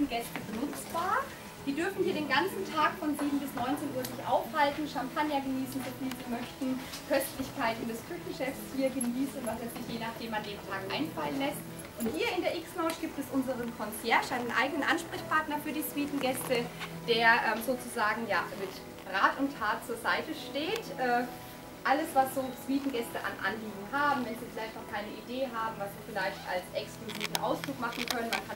Suitengäste benutzbar. Die dürfen hier den ganzen Tag von 7 bis 19 Uhr sich aufhalten, Champagner genießen, so viel sie möchten, Köstlichkeiten des Küchenchefs hier genießen, was er sich je nachdem an dem Tag einfallen lässt. Und hier in der X-Lounge gibt es unseren Concierge, einen eigenen Ansprechpartner für die Suitengäste, der sozusagen ja, mit Rat und Tat zur Seite steht. Alles, was so Suitengäste an Anliegen haben, wenn sie vielleicht noch keine Idee haben, was sie vielleicht als exklusiven Ausflug machen können. Man kann